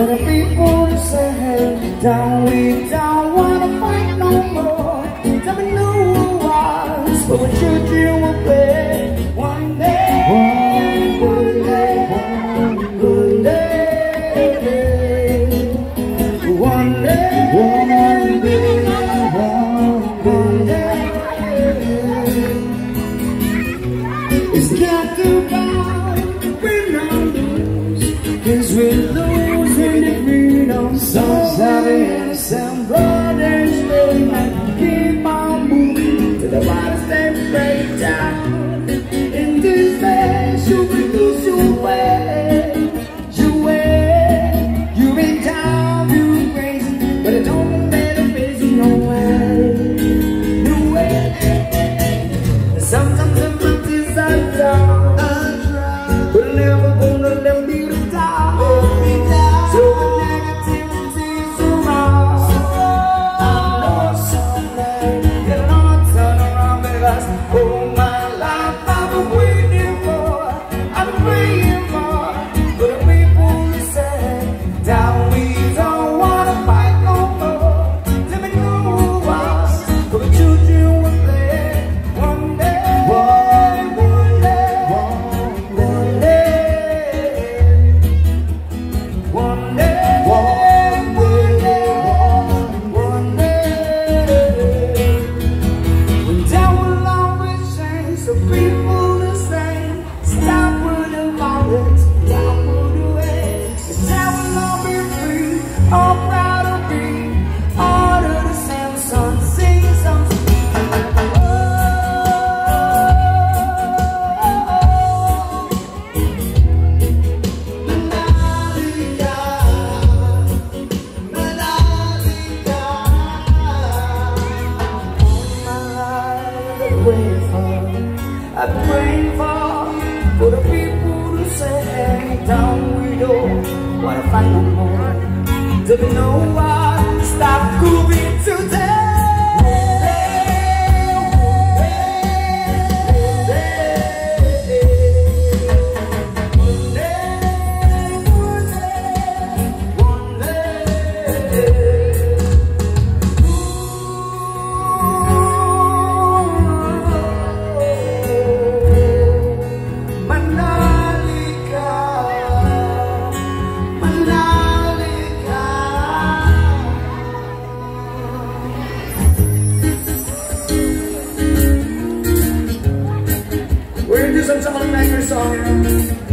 the people say, down, we don't wanna fight no more. Tell me no wise, but the children will play one day, one day, one day, one day, one day, one day. It's got to bound, win or lose, 'cause we lose in the freedom. Songs have innocent brothers, they might keep on moving to the bodies that break down. In this days, you will lose your way, your way. You've been down, you're crazy, but it don't matter, busy, no way, no way. Sometimes the mountains are down, but I'm never gonna let me down. So the negativity is around. I know someday it'll all turn around, because all my life I've been waiting for, I've been praying for the people to say, down, we don't wanna fight no more. Let me know why, for the children will play one day, one day, one day, one day, one day. When down will always change, so people the same. Stop with the violence, down with the hate. Down will all be free, all proud to be all of the same song. Sing something. I pray for the people to say, down, we don't wanna fight no more. Do you know why? Stop grooving today. We're gonna do some like your song.